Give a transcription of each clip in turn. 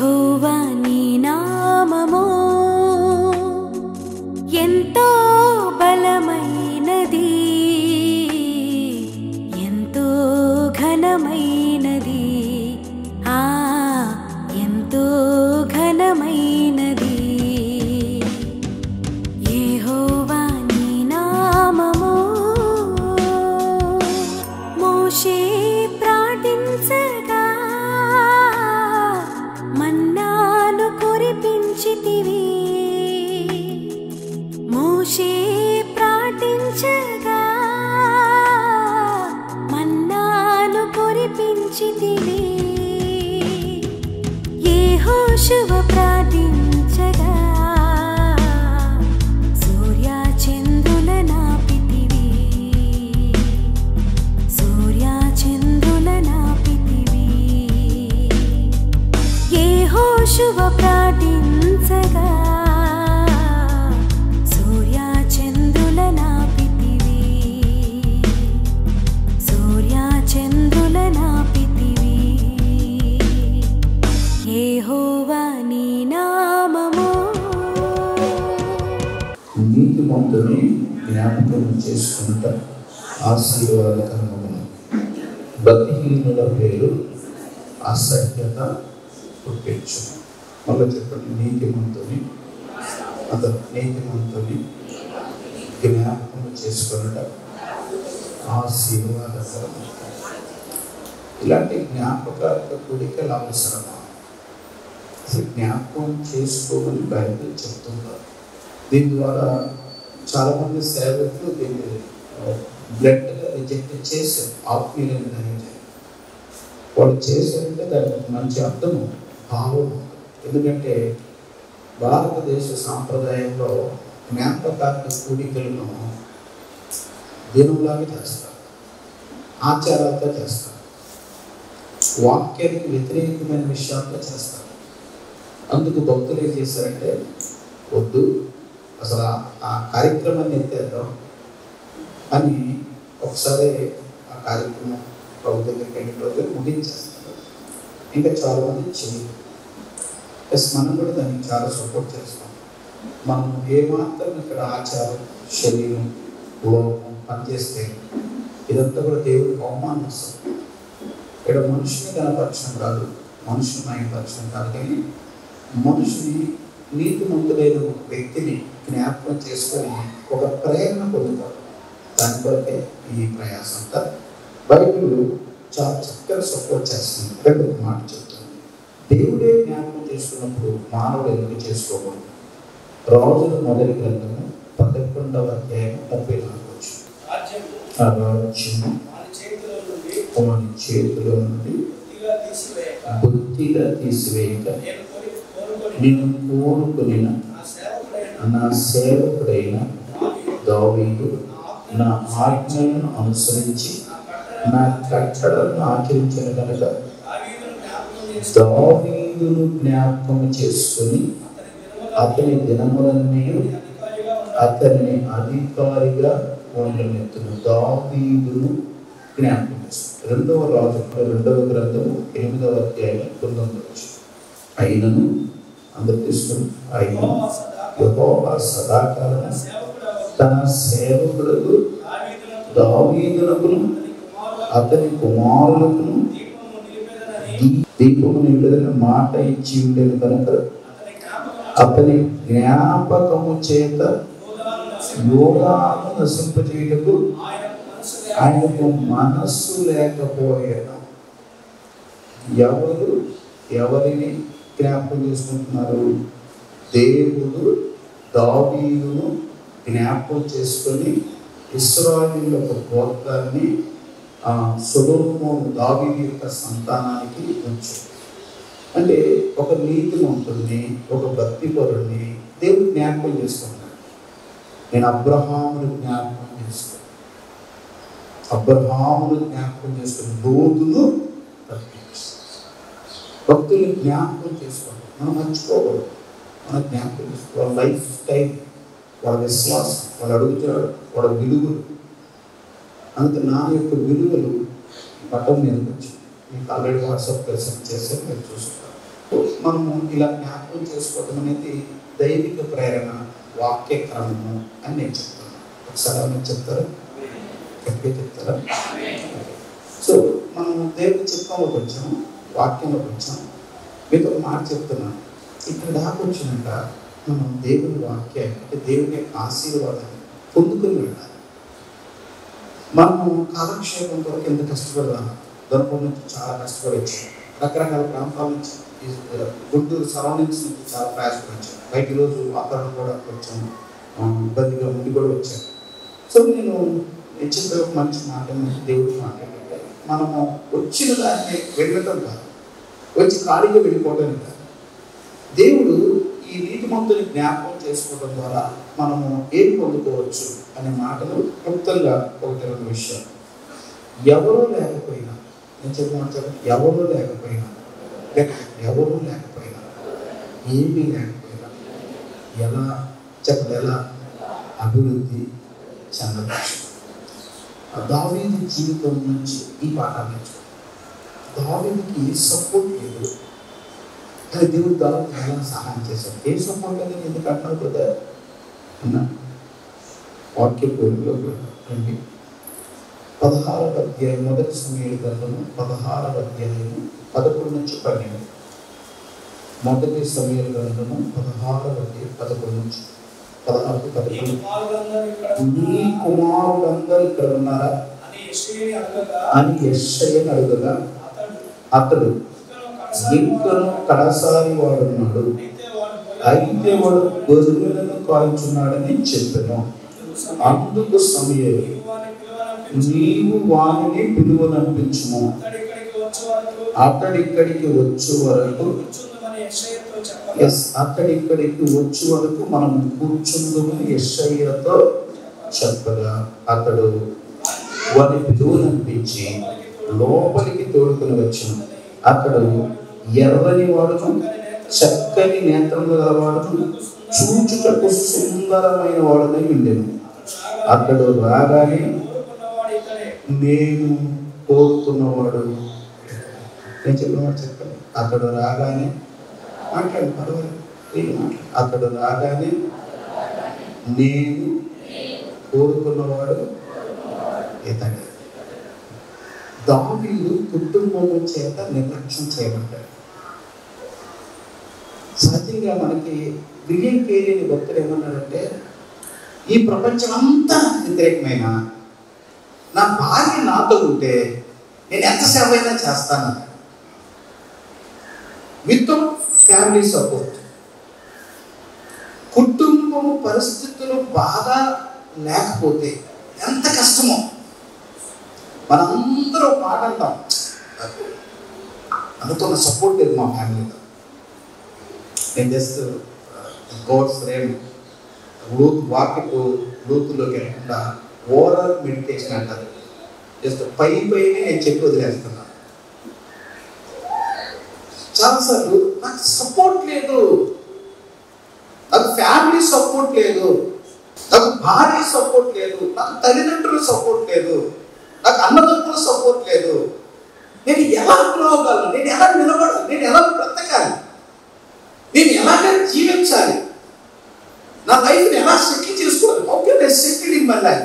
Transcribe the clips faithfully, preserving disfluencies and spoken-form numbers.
యెహోవా నీ నామము ఎంతో బలమైనది, ఎంతో ఘనమైనది, ఆ ఎంతో ఘనమైనది. యెహోవా నీ నామము. మోషే ప్రార్థించగా మన్నాను కురిపించితివి. మోషే ప్రార్థించగా మన్నాను కురిపించితివి. యెహోషువ ప్రార్థించగా సూర్య చంద్రుల నాపితివి. సూర్య చంద్రుల నాపితివి. యెహోషువ ప్రార్థించగా సూర్య చంద్రుల నాపితివి. సూర్య చంద్రుల నాపితివి. యెహోవా నీ నామము. నీతిమంతుని జ్ఞాపకం చేసుకుంట ఆశీర్వాదకరమును. భక్తిహీనుల పేరు అసహ్యత పుట్టించు. మళ్ళీ చెప్పండి, నీతిమంతుని అతను నీతిమంతుని జ్ఞాపకం చేసుకున్నట ఆశీర్వాదకరము. ఇలాంటి జ్ఞాపకాల కూడికలు అవసరమా? అసలు జ్ఞాపకం చేసుకోమని బైబిల్ చెప్తున్నారు. దీని ద్వారా చాలామంది సేవకులు దీన్ని బ్లడ్గా రిజెక్ట్ చేశారు. ఆత్మీయులను దయచేయాలి. వాళ్ళు చేశారంటే దానికి మంచి అర్థం, భావం. ఎందుకంటే భారతదేశ సాంప్రదాయంలో జ్ఞాపకాల కూడికలను దినంలాగా చేస్తారు, ఆచారాలతో చేస్తారు, వాక్యానికి వ్యతిరేకమైన విషయాలతో చేస్తారు. అందుకు భక్తులు ఏం చేశారంటే, వద్దు అసలు ఆ కార్యక్రమాన్ని ఎత్తేద్దాం అని ఒకసారి ఆ కార్యక్రమం ప్రభు దగ్గరికి వెళ్ళిన రోజు ముగించేస్తారు. ఇంకా చాలామంది చేయరు. ఎస్, మనం కూడా దానికి చాలా సపోర్ట్ చేస్తాం. మనం ఏమాత్రం ఇక్కడ ఆచారం, శరీరం, లోపం పనిచేస్తే ఇదంతా కూడా దేవుడికి అవమానం వస్తుంది. ఇక్కడ మనుషుని కనపరచడం కాదు, మనుషుని మైపరచడం కాదు, కానీ మనుషుని నీతిమంతుడైన ఒక వ్యక్తిని జ్ఞాపకం చేసుకొని ఒక ప్రేరణ పొందుతారు. దాని కొరకే ఈ ప్రయాసం అంతా. బైబిల్ చాలా చక్కగా సపోర్ట్ చేస్తుంది. రెండు మాట చెప్తుంది. దేవుడే జ్ఞాపకం చేసుకున్నప్పుడు మానవుడు ఎందుకు చేసుకోకూడదు? రాజుల మొదటి గ్రంథము పదకొండవ అధ్యాయం ముప్పై నాలుగు వచ్చు. ఆ రాజ్యము వాని చేతిలో నుండి బుద్ధిగా తీసివేయక నేను కోరుకుని నా సేవకుడైన దావీదు నా ఆజ్ఞలను అనుసరించి నా కట్టడలను ఆచరించిన కనుక దావీదును జ్ఞాపకం చేసుకుని అతని దినములన్నీ అతన్ని అధికారిగా ఉండనెత్తున. దావీదును జ్ఞాపకం చేసుకుని. రెండవ రాజు రెండవ గ్రంథము ఎనిమిదవ అధ్యాయం తొమ్మిదవ వచ్చు. అయినను అందరు తీసుకుని ఆయన యెహోవా సదాకాలం తన సేవకులకు దావీదునకును అతని కుమారులకును దీపము నిలుదన మాట ఇచ్చి ఉండేది కనుక అతని జ్ఞాపకము చేత యోగాను నశింపచేయుటకు ఆయనకు మనస్సు లేకపోయాను. ఎవరు ఎవరిని జ్ఞాపకం చేసుకుంటున్నారు? దేవుడు దావీదును జ్ఞాపకం చేసుకొని ఇశ్రాయేలు యొక్క గోత్రాన్ని సొలొమోను దావీదు యొక్క సంతానానికి ఉంచాడు. అంటే ఒక నీతిమంతుడిని, ఒక భక్తిపరుడిని దేవుడు జ్ఞాపకం చేసుకుంటాడు. నేను అబ్రహామును జ్ఞాపకం చేసుకున్నాను, అబ్రహామును జ్ఞాపకం చేసుకుని లోతును భక్తులు జ్ఞాపకం చేసుకోండి. మనం మర్చిపోకూడదు. మనం జ్ఞాపకం చేసుకోవాలి. వాళ్ళ లైఫ్ స్టైల్, వాళ్ళ విశ్వాసం, వాళ్ళు అడుగుతున్నాడు, వాళ్ళ విలువలు. అందుకే నా యొక్క విలువలు పట్టం మీదకి వచ్చి మీకు ఆల్రెడీ వాట్సాప్ ప్రెసెంట్ చేస్తే మీరు చూసుకుంటారు. మనము ఇలా జ్ఞాపకం చేసుకోవడం అనేది దైవిక ప్రేరణ, వాక్య క్రమము అని నేను చెప్తాను. ఒకసారి మీరు చెప్తారా? ఎప్పుడే చెప్తారా? సో మనము దేవుడి చిత్తంలోకి వచ్చాము, వాక్యంలోకి వచ్చాము. మీతో ఒక మాట చెప్తున్నాను. ఇక్కడ దాకా వచ్చినాక మనం దేవుని వాక్యాన్ని అంటే దేవుని యొక్క ఆశీర్వాదాన్ని పొందుకుని వెళ్ళాలి. మనము కాలక్షేపం కొరకు ఎంత కష్టపడదాము. దొరకడం నుంచి చాలా కష్టపడి వచ్చాము. రకరకాల ప్రాంతాల నుంచి, గుంటూరు సరౌండింగ్స్ నుంచి చాలా ప్రయాసపడి వచ్చాము. బయట ఈరోజు వాతావరణం కూడా కొంచెం ఇబ్బందిగా ఉండి కూడా వచ్చాను. సో నేను చెప్పే ఒక మంచి మాట దేవుడి మాట ఏంటంటే, మనము వచ్చిన దాన్ని వెళ్ళటం కాదు, వచ్చి ఖాళీగా వెళ్ళిపోవడం కాదు. దేవుడు ఈ నీతిమంతుని జ్ఞాపకం చేసుకోవడం ద్వారా మనము ఏం పొందుకోవచ్చు అనే మాటలు క్లుప్తంగా ఒకటి రెండు విషయాలు. ఎవరూ లేకపోయినా, నేను చెప్పమంటారు, ఎవరూ లేకపోయినా ఎవరూ లేకపోయినా ఏమీ లేకపోయినా ఎలా చెప్పండి, ఎలా అభివృద్ధి చెందవచ్చు. దావీదు జీవితం నుంచి ఈ పాఠాలు నేర్చుకోండి. దావీదుకి సపోర్ట్ లేదు, కానీ దేవుడు దావీదుకి ఎలా సహాయం చేశాడు. ఏ సపోర్ట్ అనేది ఎందుకు అంటున్నావు కదా అన్న వాక్య పూర్తిలో రండి. పదహారవ అధ్యాయం మొదటి సమయాల గ్రంథము పదహారవ అధ్యాయము పదకొండు నుంచి పన్నెండు. మొదటి సమయాల గ్రంథము పదహారవ అధ్యాయం పదకొండు నుంచి పదహారు పదకొండు. నీ కుమారులందరూ ఇక్కడ ఉన్నారా అని యెషయని అడగగా అతడు ఇంకను కడసారి వాడున్నాడు, అయితే వాడు గొర్రెలను కాల్చున్నాడని చెప్పాను. అందుకు సమయం నీవు వాణిని పిలువనంపించుము, అతడిక్కడికి వచ్చే వరకు ఎస్ అతడిక్కడికి వచ్చే వరకు మనం కూర్చుందుమని యెషయతో చెప్పగా అతడు వాని పిలువనంపించి లోపలికి తోడుకుని వచ్చాను. అతడు ఎర్రని వాడును, చక్కని నేత్రములు గలవాడును, చూచుటకు సుందరమైన వాడునై ఉండెను. అతడు రాగానే నేను కోరుకున్నవాడు, నేను చెప్పినవాడు చెప్పండి. అతడు రాగానే మాట్లాడు, పర్వాలేదు, అతడు రాగానే నేను కోరుకున్నవాడు ఇతడే. దావీదు కుటుంబం చేత నిర్లక్ష్యం చేయబడ్డాడు. సహజంగా మనకి విలియం కేరీ అనే భక్తుడు ఏమన్నాడంటే, ఈ ప్రపంచం అంతా వ్యతిరేకమైన నా భార్య నాతో ఉంటే నేను ఎంత సేవ అయినా చేస్తాను. వితౌట్ ఫ్యామిలీ సపోర్ట్, కుటుంబం పరిస్థితులు బాగా లేకపోతే ఎంత కష్టమో. మనందరూ మాట అంటాం, అనుకున్న సపోర్ట్ లేదు మా ఫ్యామిలీలో. నేను జస్ట్ గోడ్స్ రేమ్ లూత్ వాక్యపు లూతులోకి వెళ్ళకుండా ఓవరాల్ మెడిటేషన్ అంటారు. జస్ట్ పై పైనే నేను చెప్పి వదిలేస్తున్నాను. చాలాసార్లు నాకు సపోర్ట్ లేదు, నాకు ఫ్యామిలీ సపోర్ట్ లేదు, నాకు భార్య సపోర్ట్ లేదు, నాకు తల్లిదండ్రుల సపోర్ట్ లేదు, నాకు అన్నదమ్ముల సపోర్ట్ లేదు. నేను ఎలా పిలవగలను, నేను ఎలా నిలబడాలి, నేను ఎలా బ్రతకాలి, నేను ఎలాగ జీవించాలి, నా లైఫ్ని ఎలా సెటిల్ చేసుకోవాలి, ఓకే నేను సెటిల్ ఇన్ మై లైఫ్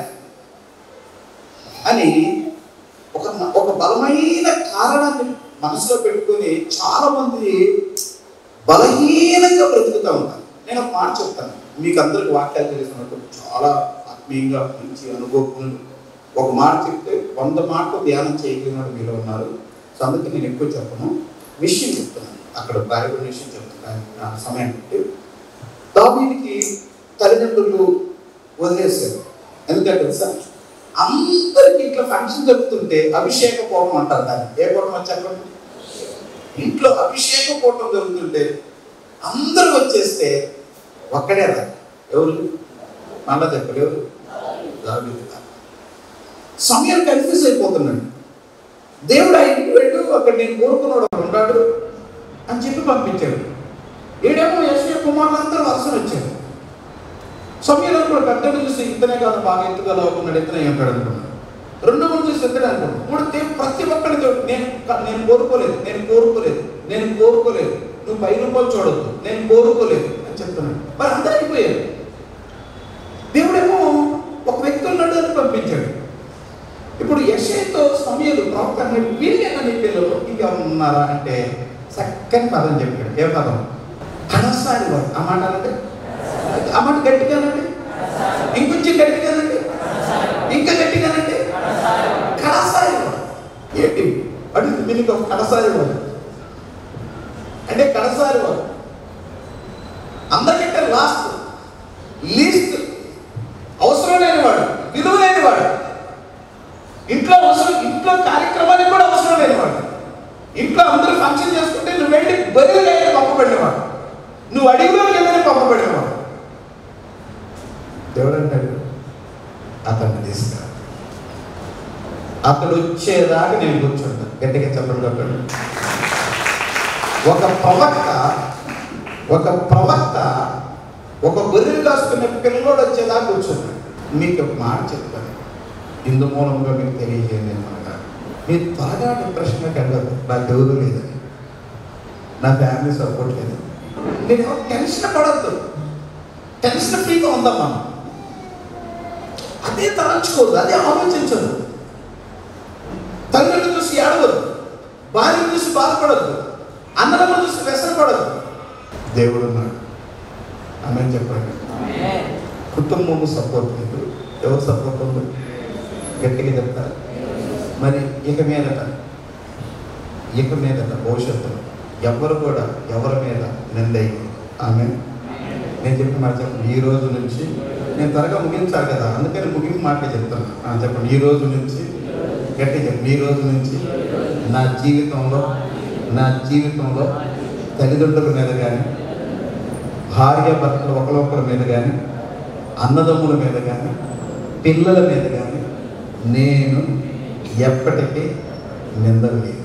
అని ఒక ఒక బలమైన కారణాన్ని మనసులో పెట్టుకొని చాలా మంది బలహీనంగా బ్రతుకుతూ ఉంటారు. నేను ఒక మాట చెప్తాను, మీకు అందరికి వాక్యాలు తెలిసినట్టు చాలా ఆత్మీయంగా మంచి అనుభవం. ఒక మాట చెప్తే వంద మాటలు ధ్యానం చేయగలిగిన మీలో ఉన్నారు. సో అందుకే నేను ఎక్కువ చెప్పను, విషయం చెప్తున్నాను. అక్కడ బైబిల్ విషయం చెప్తున్నాను నా సమయం పెట్టి. దావీదుకి తల్లిదండ్రులు వదిలేశారు. ఎందుకంటే తెలుసా, అందరికి ఇట్లా ఫంక్షన్ జరుగుతుంటే అభిషేక పోవడం అంటారు దాన్ని. ఏ పోవడం చెప్పండి, ఇంట్లో అభిషేక పోవడం జరుగుతుంటే అందరూ వచ్చేస్తే ఒక్కడే రా. ఎవరు మళ్ళా చెప్పరు, ఎవరు? దావీదు. సమయం కన్ఫ్యూజ్ అయిపోతున్నాడు. దేవుడు ఆ ఇంటికి వెళ్ళు, అక్కడ నేను కోరుకున్నాడు ఉన్నాడు అని చెప్పి పంపించాడు. ఏడేమో యెషయా కుమారులందరూ వరుసలు వచ్చాడు. సమయంలో కూడా పెద్దలు చూసి ఇతనే కాదు బాగా ఎత్తుగా ఉన్నాడు, ఇతనే ఉంటాడు అనుకున్నాడు. రెండో మంది చూసి ఇతనే అనుకున్నాడు. మూడు ప్రతి ఒక్కరితో నేను నేను కోరుకోలేదు, నేను కోరుకోలేదు, నేను కోరుకోలేదు, నువ్వు పై రూపాయలు చూడొద్దు, నేను కోరుకోలేదు అని చెప్తున్నాడు. మరి అందరూ అయిపోయారు. దేవుడేమో ఒక వ్యక్తుల నడుని పంపించాడు. ఇప్పుడు యెషయాతో సమూయేలు ప్రవక్త అన్నాడు, వీళ్ళేనా నీ పిల్లలు ఇంకా ఉన్నారా అంటే చక్కని పదం చెప్పాడు. ఏ పదం? కడసారి వాడు. ఆ మాట అనండి, ఆ మాట గట్టిగానండి, ఇంకొంచెం గట్టిగానండి, ఇంకా గట్టిగానండి. కడసారి వాడు ఏంటి అడుగు దీనికి ఒక కడసారి వాడు అంటే కడసారి వాడు అందరికంటే లాస్ట్, లీస్ట్, అవసరం లేనివాడు, విలువ లేనివాడు, ఇంట్లో అవసరం ఇంట్లో కార్యక్రమానికి కూడా అవసరం లేనివాడు, ఇంట్లో అందరూ ఫంక్షన్ చేసుకుంటే నువ్వు వెళ్ళి బరిగా పంపబడినవాడు, నువ్వు అడిగిలోకి వెళ్ళని పంపబడినవాడు. దేవుడు అంటాడు అతన్ని తీసుకురా, అతడు వచ్చేదాకా నేను కూర్చుంటా. గట్టిగా చెప్పండి చెప్పండి. ఒక ప్రవక్త ఒక ప్రవక్త ఒక గొర్రెలు కాసుకునే పిల్లోడు వచ్చేదాకా కూర్చున్నాడు. మీకు ఒక మాట చెప్తాను, ఇందు మూలంగా మీకు తెలియజేయండి అనమాట. మీరు త్వరగా డిప్రెషన్లోకి వెళ్ళదు. నాకు ఎవరు లేదని, నా ఫ్యామిలీ సపోర్ట్ లేదు, నేను ఎవరు టెన్షన్ పడద్దు. టెన్షన్ ఫ్రీగా ఉందాం మనం. అదే తలంచుకోదు, అదే ఆలోచించదు. తల్లిని చూసి ఏడవద్దు, భార్యను చూసి బాధపడద్దు, అన్నదమ్ములను చూసి వ్యసనపడద్దు. దేవుడు ఉన్నాడు. ఆమె చెప్పండి. కుటుంబము సపోర్ట్ లేదు, ఎవరు సపోర్ట్ ఉంది? గట్టిగా చెప్తారు. మరి ఇక మీదట ఇక మీదట భవిష్యత్తులో ఎవరు కూడా ఎవరి మీద నిందయ్యి. ఆమె నేను చెప్పిన మాట చెప్పండి. ఈ రోజు నుంచి నేను త్వరగా ముగించాలి కదా, అందుకని ముగింపు మాటలు చెప్తాను. చెప్పండి. ఈ రోజు నుంచి గట్టిగా చెప్పండి. ఈ రోజు నుంచి నా జీవితంలో నా జీవితంలో తల్లిదండ్రుల మీద కానీ, భార్య భర్తలు ఒకరొకరి మీద కానీ, అన్నదమ్ముల మీద కానీ, పిల్లల మీద కానీ నేను ఎప్పటికీ నిందలేదు.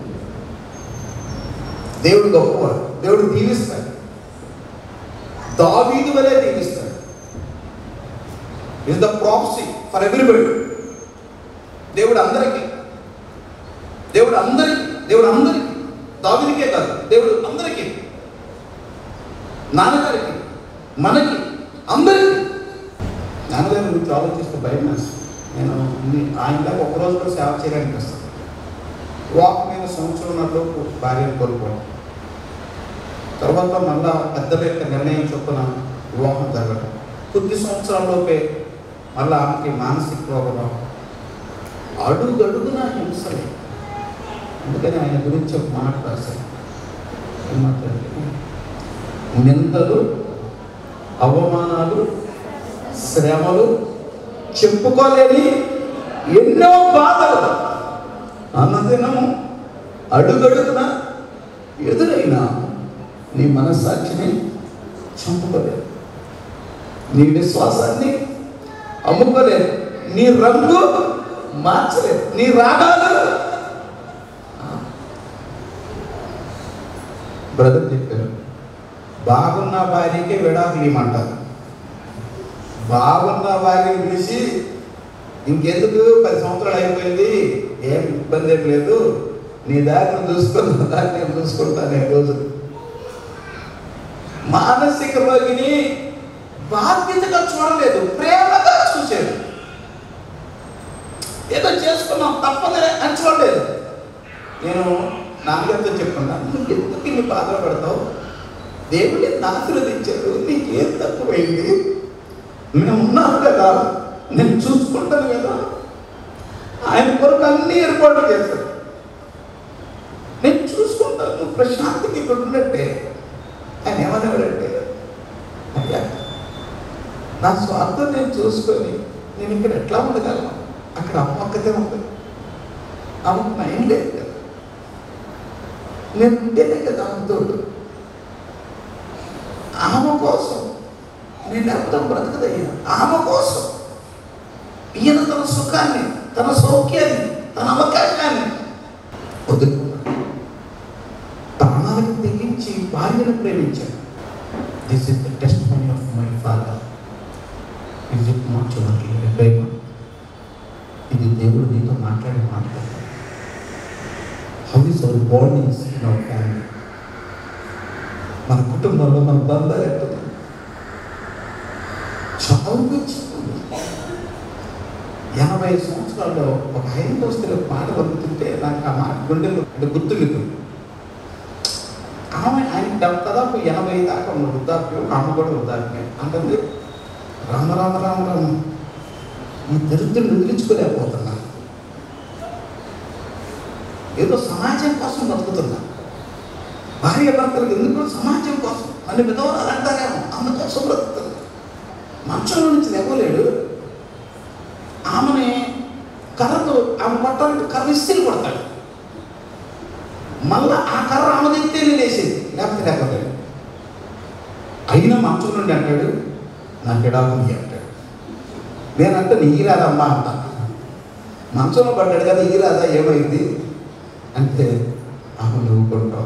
దేవుడు గొప్పవాడు, దేవుడు దీవిస్తాడు, దావీదు వలె దీవిస్తాడు. Is the prophecy for everybody. దేవుడు అందరికీ, దేవుడు అందరికీ, దేవుడు అందరికీ, దావీదుకే కాదు, దేవుడు అందరికీ, నాన్నగారికి, మనకి, అందరికీ. నాన్నగారి గురించి ఆలోచిస్తే భయం వేస్తుంది. నేను ఆయన ఒకరోజు కూడా సేవ చేయడానికి వస్తాను. వాక్ మీద సంవత్సరంలోపు భార్యను కోల్పోవడం, తర్వాత మళ్ళా పెద్దల యొక్క నిర్ణయం చొప్పున వివాహం జరగడం, కొద్ది సంవత్సరాల్లోపే మళ్ళీ ఆమెకి మానసిక రోగం, అడుగడుగున హింసలే. అందుకని ఆయన గురించి ఒక మాట రాశారు. ఏమంటారు? నిందలు, అవమానాలు, శ్రమలు, చెప్పుకోలేని ఎన్నో బాధలు అన్నదినము అడుగడుగున ఎదురైనా నీ మనస్సాక్షిని చంపుకోలేదు, నీ విశ్వాసాన్ని అమ్ముకోలేదు, నీ రంగు మార్చలేదు, నీ రాగాలు. బ్రదర్ చెప్పారు, బాగున్న భార్యకే విడాకులు ఇమ్మంటారు. బాగున్న భార్యని పిలిచి ఇంకెందుకు పది సంవత్సరాలు అయిపోయింది, ఏం ఇబ్బంది ఏం లేదు, నీ దారిని చూసుకున్న దాన్ని నేను చూసుకుంటాను. నేను రోజు మానసిక రోగిని బాధ్యతగా చూడలేదు, ప్రేమగా చూశాడు. ఏదో చేసుకున్నాం తప్పదే అని చూడలేదు. నేను నాన్నగారితో చెప్పుకున్నాను, నువ్వు ఎందుకు ఇన్ని బాధలు పడతావు, దేవుడిని ఆశీర్వదించాడు, నీకేం తక్కువైంది, నేను ఉన్నాను కదా, నేను చూసుకుంటాను కదా, ఆయన కొరకు అన్ని ఏర్పాట్లు చేస్తాడు, నేను చూసుకుంటాను, నువ్వు ప్రశాంతికి ఇక్కడ ఉన్నట్టే. ఆయన ఏమన్నాడంటే, అయ్యా నా స్వార్థం నేను చూసుకొని నేను ఇక్కడ ఎట్లా ఉండగలను, అక్కడ అమ్మ ఒక్కతే ఉంది, అమ్మకు నయం లేదు కదా, నేను ఉంటేనే కదా అమ్మతోడు, ఆమె కోసం నేను అర్థం బ్రతకదయ్యా, ఆమె కోసం ఈయన తన సుఖాన్ని, తన సౌఖ్యాన్ని, తన అవకాశాన్ని వదులుకున్నాడు, ప్రాణాలకు తెగించి భార్యను ప్రేమించాడు. This is the testimony of my father. Is it not your ప్రేమ? ఇది దేవుడు నీతో మాట్లాడే మాట్లాడు. How is our bondings in our family? మన కుటుంబంలో మన బంధాలు ఎట్టుంది? చావుకు ఎనభై సంవత్సరాల్లో ఒక హైందవ స్త్రీ పాట పలుకుతుంటే నాకు ఆ మాట గుండెలు అంటే గుర్తులేదు. ఆమె ఆయన దాదాపు ఎనభై దాకా ఉన్న వృద్ధాప్యం, ఆమె కూడా వృద్ధాప్యం అంటుంది. రామ రామ రామ రామ ఈ దరిద్రుని వదిలించుకోలేకపోతున్నా, ఏదో సమాజం కోసం బతుకుతున్నా. భార్య భర్తలకు ఎందుకు సమాజం కోసం అన్ని విధవరాలు అంటారేమో, అందుకోసం బ్రతుకుతున్నా. మంచంలో నుంచి లేవలేడు. ఆమెని కర్రతో ఆమె కొట్టాలంటే కర్ర ఇస్త్రీ కొడతాడు. మళ్ళా ఆ కర్ర ఆమె తెస్తేనే లేసేది, లేకపోతే లేకపోతాడు. అయినా మంచం నుండి అంటాడు, నాకు ఎడాకుని అంటాడు. నేనంటే నీ ఈరాదమ్మా అంట. మంచంలో పడ్డాడు కదా, ఈరాదా ఏమైంది అంటే ఆమె నువ్వు కొంటావు.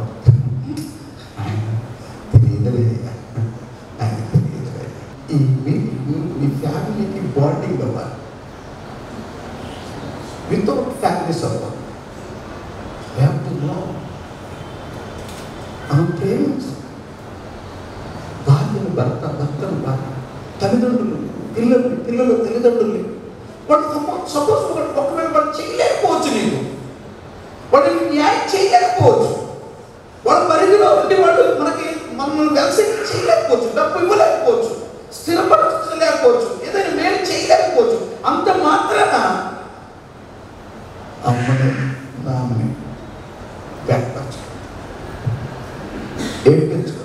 తెలియదులేదు, ఆయన తెలియదులేదు. ఈ మీ ఫ్యామిలీకి బాండింగ్ అవ్వాలి. వితౌట్ ఫ్యామిలీ సపోర్ట్ మనం ప్రేమించాలి. భార్యను భర్త, భర్తను భార్య, తల్లిదండ్రులు పిల్లలు, పిల్లలు తల్లిదండ్రులు. వాడు సపోజ్ సపోజ్ ఒకవేళ వాడు చేయలేకపోవచ్చు, నీకు వాడు న్యాయం చేయలేకపోవచ్చు, వాడు పరిధిలో ఉండి వాడు మనకి మనల్ని వ్యవసాయం చేయలేకపోవచ్చు, డబ్బు ఇవ్వలేకపోవచ్చు, స్థిరపరచలేకపోవచ్చు, ఏదైనా మేలు చేయలేకపోవచ్చు. అంత మాత్రాన అమ్మని నామని వ్యక్తపరచు ఏడ్పించుకో.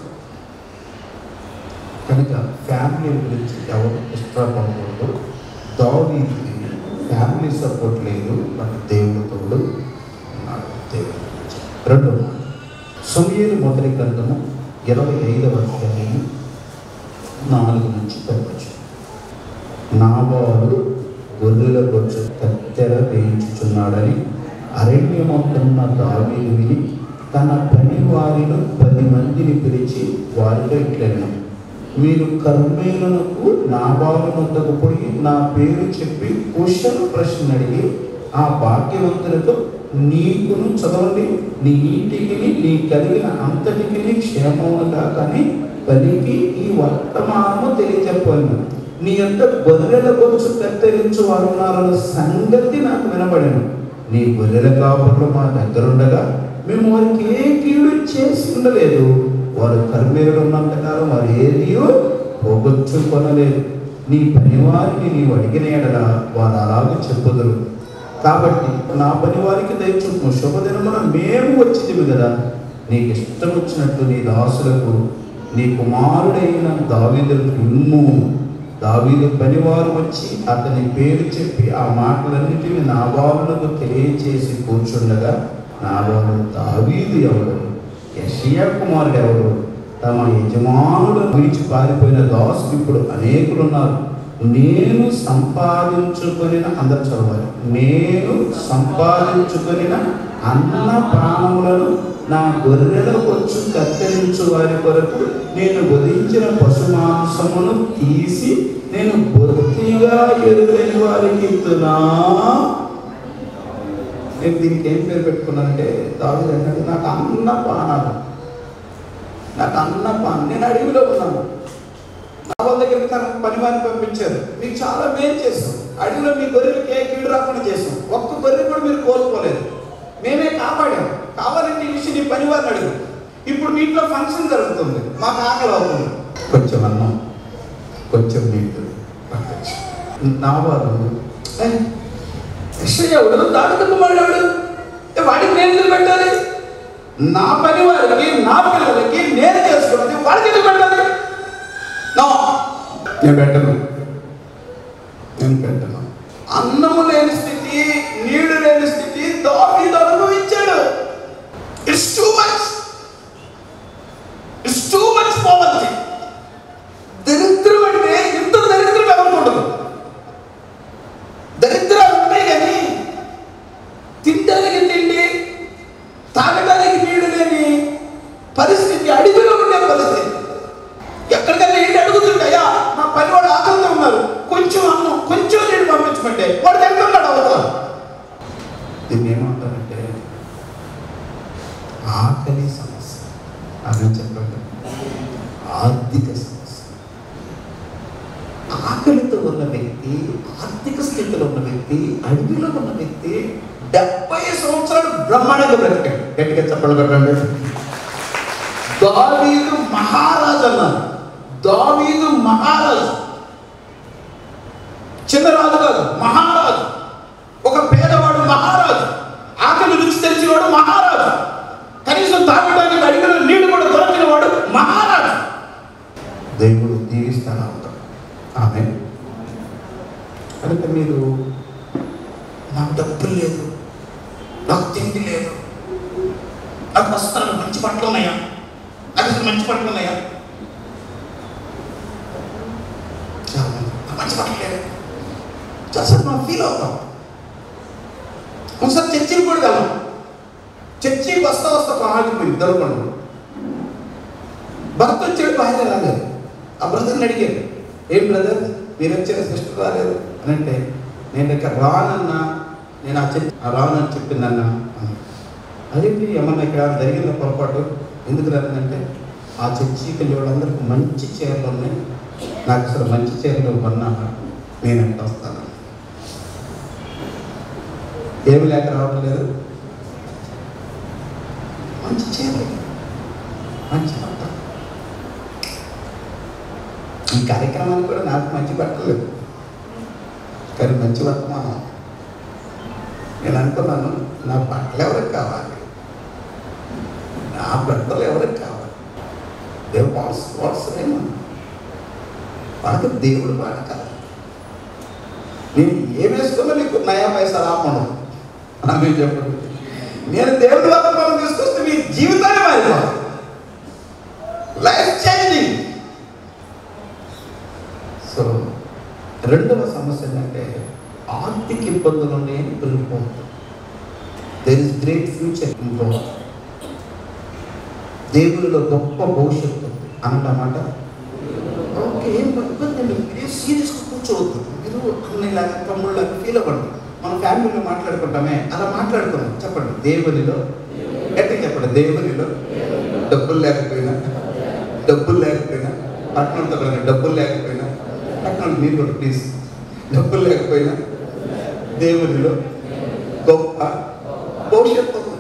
కనుక ఫ్యామిలీ గురించి ఎవరు ఇష్టపడకూడదు. దావీదుకి ఫ్యామిలీ సపోర్ట్ లేదు, బట్ దేవుడు తోడు ఉన్నాడు. దేవుడు రెండవ సమూయేలు మొదటి గ్రంథము ఇరవై ఐదవ అధ్యాయము నాలుగు నుంచి పదవచ్చు. నాబాలు గొర్రెల బొచ్చు కత్తెర వేయించుచున్నాడని అరణ్యమంటున్న దావీదు విని తన పని వారిలో పది మందిని పిలిచి వారితో ఇట్లను, మీరు కర్మేలునకు నాబాలు వద్దకు పోయి నా పేరు చెప్పి కుశల ప్రశ్న అడిగి ఆ భాగ్యవంతులతో నీకును చదవండి, నీ ఇంటికి నీ కలిగిన అంతటికి క్షేమముగా కానీ పనికి ఈ వర్తమానము తెలియజెప్పను. నీ యొక్క గొర్రెల బొచ్చు కత్తిరించు వారు ఉన్నారన్న సంగతి నాకు వినబడను. నీ గొర్రెల కాపులు మా దగ్గరుండగా మేము వారికి ఏ కీడు చేసి ఉండలేదు. వారు కర్మేరులు ఉన్నంతకాలం వారు ఏది పోగొచ్చుకొనలేదు. నీ పనివారిని నీవు అడిగిన ఎడల వారు అలాగే చెప్పుదురు. కాబట్టి నా పని వారికి దయచూపు, శుభదినమున మేము వచ్చింది కదా, నీకు ఇష్టం వచ్చినట్టు నీ దాసులకు నీ కుమారుడైన దావీదుకు ఇమ్ము. దావీదు పనివారు వచ్చి అతని పేరు చెప్పి ఆ మాటలన్నిటిని నాబాలునకు తెలియచేసి కూర్చుండగా, నాబాలు దావీదు ఎవరు, యెషయా కుమారుడు ఎవరు, తమ యజమానుడు విడిచి పారిపోయిన దాసులు ఇప్పుడు అనేకులు ఉన్నారు. నేను సంపాదించుకొనిన అందరు చదవాలి, నేను సంపాదించుకొనిన అన్న ప్రాణములను నా గొర్రెల బొచ్చు కత్తిరించు వారి కొరకు నేను వధించిన పశు మాంసమును తీసి నేను బొత్తిగా ఎరుగని వారికి ఇస్తున్నా. నేను దీనికి ఏం పేరు పెట్టుకున్నానంటే, దావీదు అంటే నాకు అన్న పానాలు, నాకు అన్న పానం. నేను అడవిలో ఉన్నాను, నా వాళ్ళ దగ్గరికి తన పనివారిని పంపించారు. మీకు చాలా మేలు చేస్తాం, అడవిలో మీ గొర్రెలకి ఏ కీడు రాకుండా చేస్తాం, ఒక్క గొర్రె కూడా మీరు కోల్పోలేదు, మేమే కాపాడాం. కావాలంటే ఈ విషయం నీ పనివారిని అడుగు. ఇప్పుడు మీ ఇంట్లో ఫంక్షన్ జరుగుతుంది, మాకు ఆకలి అవుతుంది, కొంచెం అన్నం కొంచెం నీళ్ళు నా వారు ఎవడు దాడుకు కుమారుడు వాడికి నేను ఎందుకు పెట్టాలి? నా పని వారికి నా పిల్లలకి నేను చేసుకున్నది వాడికి ఎందుకు పెట్టాలి? నో, నేను పెట్టను, నేను పెట్టను. అన్నము లేని స్థితి, నీళ్లు లేని స్థితి దావీదు అనుభవించాడు. It's too much, it's too much poverty. దరిద్రం అంటే ఎంత దరిద్రం ఎవరుకుండదు. దరిద్రాలు ఉంటాయి కానీ తినడానికి తిండి, తాగడానికి నీళ్లు లేని పరిస్థితి, అడవిలో ఉండే పరిస్థితి. ఎక్కడికైనా ఏంటి అడుగుతుంటాయా, నా పనివాడు ఆకలితో ఆర్థిక సమస్య. ఆకలితో ఉన్న వ్యక్తి, ఆర్థిక స్థితిలో ఉన్న వ్యక్తి, అడవిలో ఉన్న వ్యక్తి డెబ్బై సంవత్సరాలు బ్రహ్మాండంగా బ్రతికాడు. గట్టిగా చెప్పలు పెట్టండి. దావీదు మహారాజు అన్నారు. దావీదు మహారాజు, చిన్న రాజు కాదు, మహారాజు. ఒక పేదవాడు మహారాజు, ఆకలి రుచి తెలిసినవాడు మహారాజు, కనీసం తాగడానికి అడిగిన నీళ్లు కూడా దొరికిన వాడు మహారాజు. దేవుడు దీవిస్తాను ఉంటాడు. ఆమె కనుక మీరు నాకు డబ్బులు లేదు, నాకు తిండి లేదు, నాకు వస్త్రాలు మంచి బట్టలు ఉన్నాయా, నాకు అసలు మంచి బట్టలు ఉన్నాయా, మంచి బట్టలు లేదు, అసలు మనం ఫీల్ అవుతాం. ఒకసారి చర్చికి కూడా వెళ్ళాం. చర్చికి వస్తా వస్తా ఆగిపోయింది దొరకండి. భర్త వచ్చాడు, భార్య రాలేదు. ఆ బ్రదర్ని అడిగారు, ఏం బ్రదర్ మీరు వచ్చారు, సిస్టర్ రాలేదు అని అంటే, నేను ఇక్కడ రానన్నా, నేను ఆ చర్చి రానని చెప్పిందన్నా. అదేంటి ఏమన్నా ఇక్కడ జరిగిన పొరపాటు, ఎందుకు రాలేదంటే ఆ చర్చికి వెళ్ళే వాళ్ళందరికీ మంచి చీరలు ఉన్నాయి, నాకు అసలు మంచి చీరలు కొన్నా నేను ఎంత వస్తాను, ఏమి లేక రావడం లేదు, మంచి చీరలు, మంచి బట్ట. ఈ కార్యక్రమానికి కూడా నాకు మంచి బట్టలు లేవు, కానీ మంచి వర్తమానం. నేను అనుకున్నాను, నా బట్టలు ఎవరికి కావాలి, నా బట్టలు ఎవరికి కావాలి, దేవుడు వాట్స్ వాట్స్ ఏమో వాళ్ళకి దేవుడు బాట కాదు. నేను ఏం వేసుకున్నా నీకు నయా పైసా రాకుండా అని చెప్పండి. నేను దేవుడి వర్తమానం తీసుకొస్తే మీ జీవితాన్ని మారిపోవాలి, లైఫ్ చేంజింగ్. సో రెండవ సమస్య ఏంటంటే ఆర్థిక ఇబ్బందులు ఉన్నాయని పెరిగిపోతుంది. There is great future improve. దేవుడిలో గొప్ప భవిష్యత్తు అన్నమాట. ఓకే, ఏం ఇబ్బంది అండి, మీరు సీరియస్గా కూర్చోవద్దు, మీరు అన్నలాగా తమ్ముళ్ళగా ఫీల్ అవ్వండి. మన ఫ్యామిలీలో మాట్లాడుకుంటామే, అలా మాట్లాడుకున్నాం. చెప్పండి, దేవునిలో ఎట్లా చెప్పండి, దేవునిలో డబ్బులు లేకపోయినా, డబ్బులు లేకపోయినా పట్టణంతో డబ్బులు లేకపోయినా, పట్టణం మీరు కూడా ప్లీజ్, డబ్బులు లేకపోయినా దేవునిలో గొప్ప భవిష్యత్తు ఉంది.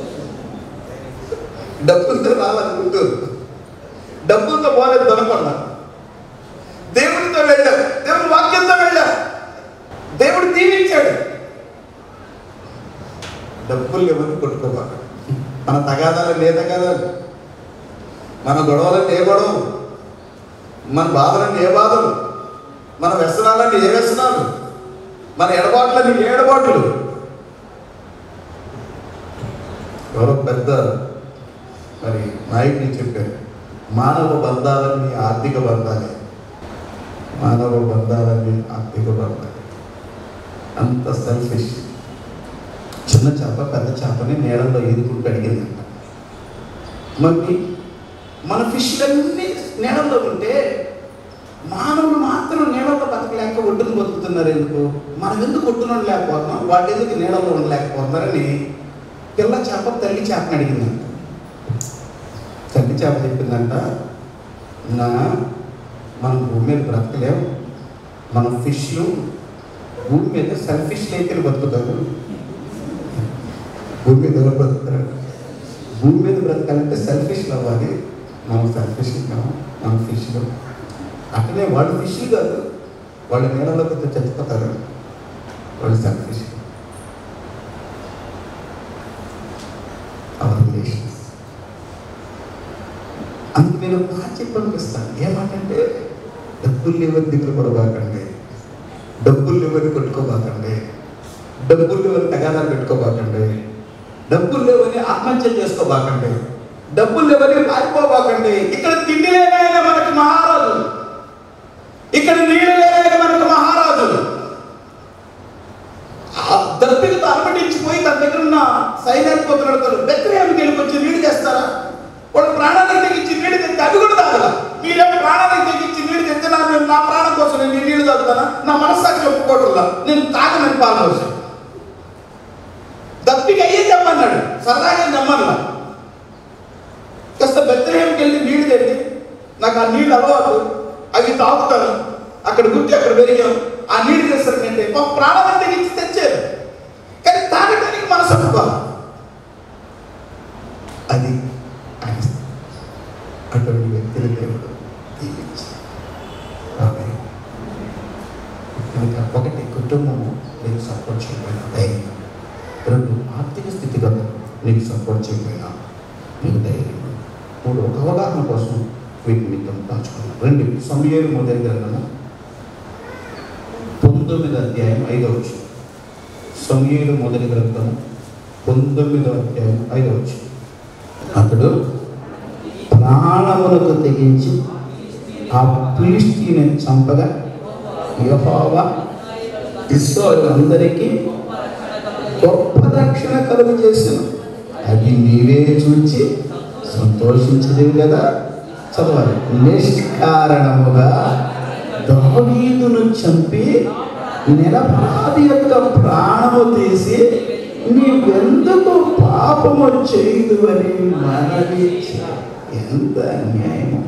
డబ్బులతో రావాలనుకుంటూ డబ్బులతో పోలేదు దొరకకుండా దేవుడితో వెళ్ళాం, దేవుడి వాక్యంతో వెళ్ళాం, దేవుడు దీవించాడు. డబ్బులు ఎవరిని కొట్టుకోబాక, మన తగాదాలు ఏ తగాదాలు, మన గొడవలన్నీ ఏ గొడవలు, మన బాధలన్నీ ఏ బాధలు, మన వ్యసనాలన్నీ ఏ వ్యసనాలు, మన ఎడబాట్లన్నీ ఏ ఎడబాట్లు. ఎవరో పెద్ద మరి నాయకులు చెప్పారు, మానవ బంధాలన్నీ ఆర్థిక బంధాలే, మానవ బంధాలన్నీ ఆర్థిక బంధాలే. అంత సెల్ఫిష్. చిన్న చేప పెద్ద చేపని నీళ్ళల్లో ఎదుర్కొంటూ అడిగిందంట. మరి మన ఫిష్లన్నీ నీళ్ళల్లో ఉంటే మానవులు మాత్రం నీళ్ళల్లో బతకలేక ఒడ్డును బతుకుతున్నారు. ఎందుకు? మనం ఎందుకు ఒడ్డున లేకపోతున్నాం, వాళ్ళు ఎందుకు నీళ్ళల్లో ఉండలేకపోతున్నారని పిల్ల చేప తల్లి చేపని అడిగిందంట. తల్లి చేప చెప్పిందంట, నా మనం భూమి మీద బ్రతకలేము, మనం ఫిష్లు భూమి మీద సెల్ఫిష్ లేకని బతుకుతారు. భూమి మీద ఎవరు బతుకుతారు? భూమి మీద బ్రతకాలంటే సెల్ఫిష్లు అవ్వాలి. మనం సెల్ఫిష్లు కావు, మనం ఫిష్లు. అట్లనే వాళ్ళు ఫిష్లు కాదు, వాళ్ళు నీళ్ళలోకి చచ్చిపోతారు, వాళ్ళు సెల్ఫిష్. Hour relations. అందుకు నేను బాగా చెప్పనిపిస్తాను, ఏమంటే డబ్బులు ఎవరి దిగులు పడబాకండి, డబ్బులు ఎవరిని కొట్టుకోబాకండి, డబ్బులు ఎవరిని తగాదాలు పెట్టుకోబాకండి, డబ్బులు లేవని ఆత్మహత్య చేసుకోబాకండి, డబ్బులు లేవని పారిపోబాకండి. ఇక్కడ తిండి లేనైనా మనకు మహారాజు, ఇక్కడ నీళ్ళు లేనైనా మనకు మహారాజు. దప్పికతో అలమటించిపోయి తన దగ్గర ఉన్న సైన్యాధిపతులతో బెత్లెహేముకి వెళ్ళిపోయి నీళ్ళు తెస్తారా? వాళ్ళు ప్రాణానికి తెగించి నీళ్ళు తెస్తే అవి కూడా తాగలా. మీరేమో ప్రాణానికి తెగించి నీళ్ళు తెస్తే నా నా ప్రాణం కోసం నేను నీళ్ళు తాగుతానా? నా మనస్సాక్షి ఒప్పుకోవట్లా, నేను తాగనని పాల్గొసాను. దప్పిక అయ్యే చెప్పన్నాడు, సరదాగా చెప్పన్నా. కాస్త బెత్లెహేముకి వెళ్ళి నీళ్ళు తెచ్చి నాకు ఆ నీళ్ళు అలవాటు, అవి తాగుతాను, అక్కడ గుర్తి అక్కడ పెరిగాం, ఆ నీళ్ళు తెస్తారంటే మా ప్రాణం తెగించి తెచ్చారు, కానీ తాగడానికి మనసు అనుకోవాలి. అది అటువంటి వ్యక్తులు దేవుడు దీవించారు. ఒకటి కుటుంబము నీకు సపోర్ట్ చేయకపోయినా ధైర్యం, రెండు ఆర్థిక స్థితిగతులు నీకు సపోర్ట్ చేయకపోయినా నీకు ధైర్యం, మూడు ఒక అవగాహన కోసం వీటిని మీతో పంచుకున్నాను. రెండు సమూయేలు మొదటి గ్రంథము పంతొమ్మిది అధ్యాయం ఐదవ వచనం. సమూయేలు మొదటి గ్రంథము పంతొమ్మిదో అధ్యాయం ఐదవ వచనం. అతడు ప్రాణములకు తెగించి ఆ ఫిలిష్తీయుని చంపగా యెహోవా ఇశ్రాయేలులందరికీ గొప్ప రక్షణ కలుగు చేసిన అది నీవే చూచి సంతోషించలేవు కదా. చదవాలి. నిష్కారణముగా దావీదును చంపి నిరపరాధి యొక్క ప్రాణము తీసి నీవెందుకు పాపము చేయదు అని మనవి. ఎంత అన్యాయము.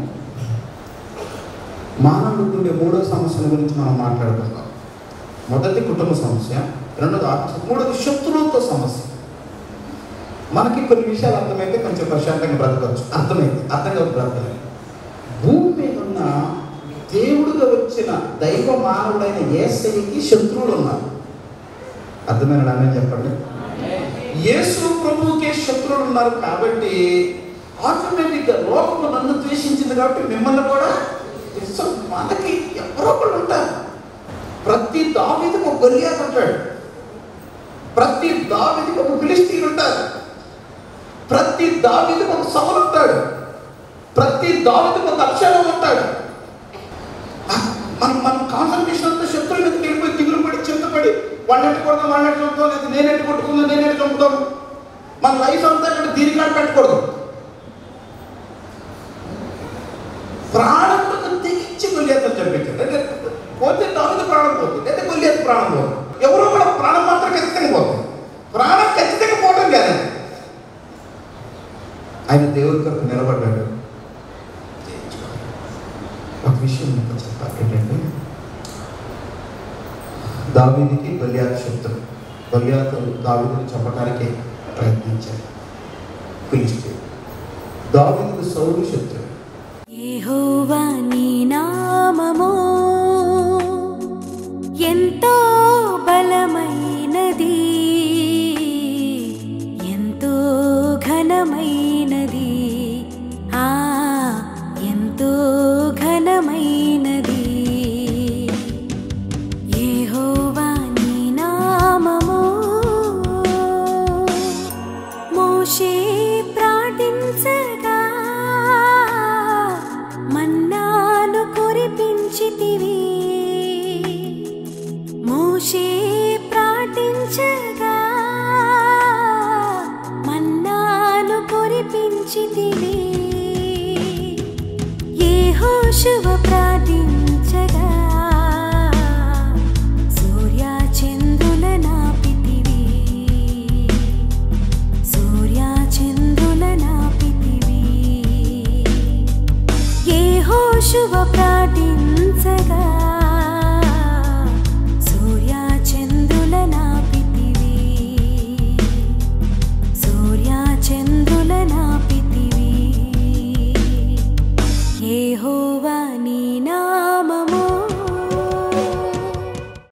మానవుడికి ఉండే మూడో సమస్యల గురించి మనం మాట్లాడుకుందాం. మొదటి కుటుంబ సమస్య, రెండోది ఆత్మ, మూడోది శత్రువులతో సమస్య. మనకి కొన్ని విషయాలు అర్థమైతే కొంచెం ప్రశాంతంగా బ్రతకవచ్చు, అర్థమైంది అర్థంగా బ్రతకలేదు. భూమి మీద ఉన్న దేవుడుగా వచ్చిన దైవ మానవుడైన యేసయ్యకి శత్రువులు ఉన్నారు. అర్థమైన ఆమె చెప్పండి. యేసు ప్రభువుకే శత్రువులు ఉన్నారు కాబట్టి ఆటోమేటిక్గా లోకము నన్ను ద్వేషించింది కాబట్టి మిమ్మల్ని కూడా మనకి ఎవరో ఒకళ్ళు ఉంటారు. ప్రతి దావీదుకు ఒక గొలియాతు ఉంటాడు, ప్రతి దావీదుకు ఒక ఫిలిష్తీయుడు ఉంటారు, ప్రతి దావీదుకు ఒక సౌలు ఉంటాడు, ప్రతి దావీదుకు ఒక అబ్షాలోం ఉంటాడు. మనం మనం కాన్సన్ట్రేషన్ అంతా శత్రువుల మీదకి వెళ్ళిపోయి దిగులు పడి చింతపడి వాళ్ళెట్టు కొడతాం వాళ్ళెట్టు కొడతాం లేదా నేనెట్టు కొట్టుకుందాం నేనెట్టు చంపుతాం, మన లైఫ్ అంతా ఇక్కడ దీనికాడ పెట్టకూడదు. ప్రాణంలో తెగించి గొలియాతు చంపించారు. పోతే దావీదు ప్రాణం పోతుంది, లేదా గొలియాతు ప్రాణం పోతుంది. ఎవరో కూడా ప్రాణం మాత్రం ఖచ్చితంగా పోతుంది. ప్రాణం ఖచ్చితంగా పోవడం కాదు. ఆయన దేవుడి కొరకు నిలబడ్డాడు. ఒక విషయం మీకు చెప్పాలి ఏంటంటే, దావీదుకి గొలియాతు శత్రువు. గొలియాతు దావీదుని చంపడానికి ప్రయత్నించాడు ఫిలిష్తీయుడు. దావీదుకు సౌలు శత్రువు. యెహోవా నీ నామము ఎంతో బలమైనది, ఎంతో ఘనమైనది, ఆ ఎంతో ఘనమైనది. యెహోవా నీ నామము. మోషే ప్రార్థించగా మన్నాను కురిపించితివి. మోషే ప్రార్థించగా మన్నాను కురిపించితివి. యెహోషువ ప్రార్థించగా సూర్య చంద్రుల నాపితివి. సూర్య చంద్రుల నాపితివి. యెహోషువ ప్రార్థించగా సూర్య చంద్రుల నాపితివి. సూర్య చంద్రుల నాపితివి. యెహోవా